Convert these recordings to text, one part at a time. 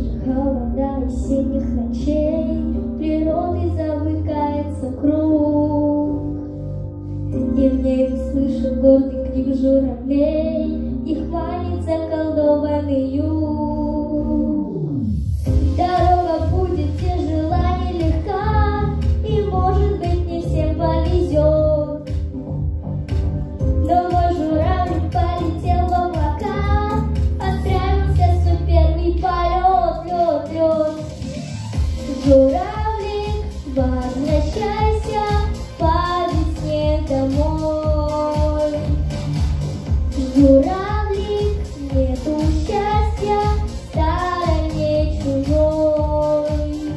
Холода осенних ночей, природой замыкается круг, и в небе слышен гордый крик журавлей, их манит заколдованный юг. Дорога будет тяжела, нелегка, и, может быть, не всем повезет, но мой журавлик полетел в облака, отправился в свой первый полет, лед. Журавлик, возвращайся по весне домой. Журавлик, нету счастья в стороне чужой.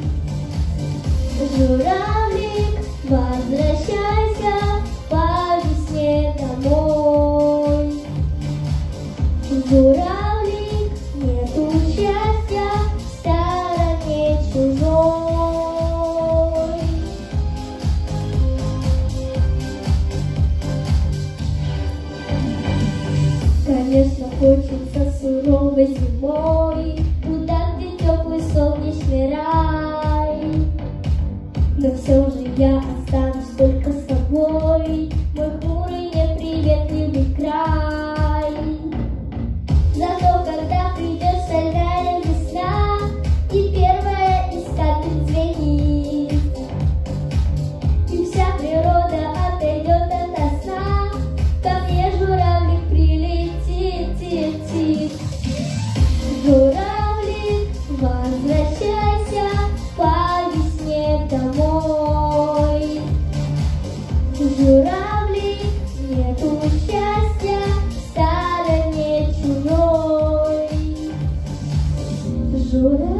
Журавлик, возвращайся по весне домой. Журавлик, нету счастья в стороне чужой. Конечно, хочется суровой зимой, туда, где теплый солнечный рай. Но все же я останусь только с тобой, мой хмурый неприветливый край. Зато когда придет стальная весна, и первая искатель звенит, и вся природа отойдет ото сна, ко мне журавлик прилетит, тит. Журавлик, возвращайся по весне домой. Журавлик, нету счастья в стороне чужой. Журавлик.